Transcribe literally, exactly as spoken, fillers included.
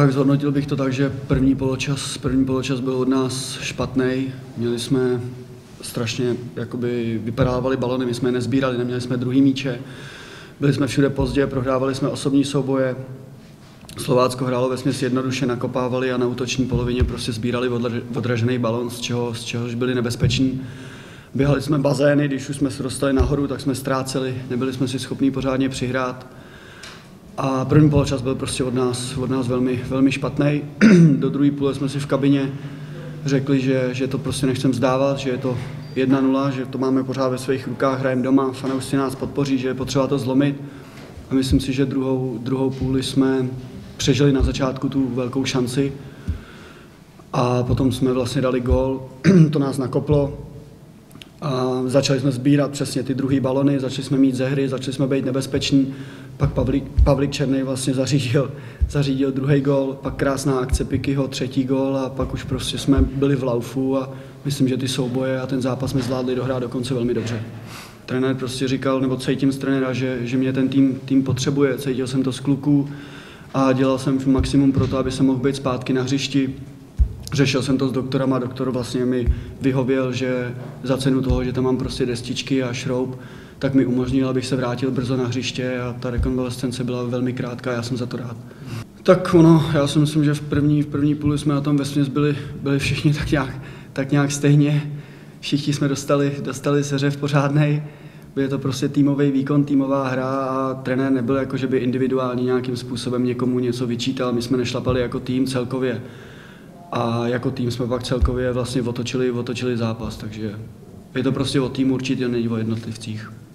Tak zhodnotil bych to tak, že první poločas, první poločas byl od nás špatný. Měli jsme strašně, jakoby vypadávali balony, my jsme je nezbírali, neměli jsme druhý míče. Byli jsme všude pozdě, prohrávali jsme osobní souboje. Slovácko hrálo vesměs jednoduše, nakopávali a na útoční polovině prostě sbírali odražený balon, z, čeho, z čehož byli nebezpeční. Běhali jsme bazény, když už jsme se dostali nahoru, tak jsme ztráceli, nebyli jsme si schopni pořádně přihrát. A první poločas byl prostě od nás, od nás velmi, velmi špatný. Do druhé půle jsme si v kabině řekli, že, že to prostě nechcem vzdávat, že je to jedna nula, že to máme pořád ve svých rukách, hrajeme doma, fanoušci nás podpoří, že je potřeba to zlomit. A myslím si, že druhou, druhou půli jsme přežili na začátku tu velkou šanci a potom jsme vlastně dali gól, to nás nakoplo a začali jsme sbírat přesně ty druhý balony, začali jsme mít ze hry, začali jsme být nebezpeční, pak Pavlík, Pavlík Černý vlastně zařídil, zařídil druhý gól, pak krásná akce Pikyho, třetí gól a pak už prostě jsme byli v laufu a myslím, že ty souboje a ten zápas jsme zvládli dohrát dokonce velmi dobře. Trenér prostě říkal, nebo cítím z trenéra, že, že mě ten tým, tým potřebuje, cítil jsem to z kluků a dělal jsem maximum pro to, aby jsem mohl být zpátky na hřišti. Řešil jsem to s doktorem a doktor vlastně mi vyhověl, že za cenu toho, že tam mám prostě destičky a šroub, tak mi umožnil, abych se vrátil brzo na hřiště a ta rekonvalescence byla velmi krátká, já jsem za to rád. Tak ono, já si myslím, že v první, v první půli jsme na tom vesměs byli, byli všichni tak nějak, tak nějak stejně. Všichni jsme dostali, dostali seřev pořádnej. Je to prostě týmový výkon, týmová hra a trenér nebyl jako, že by individuálně nějakým způsobem někomu něco vyčítal. My jsme nešlapali jako tým celkově. A jako tým jsme pak celkově vlastně otočili, otočili zápas, takže je to prostě o týmu, určitě není o jednotlivcích.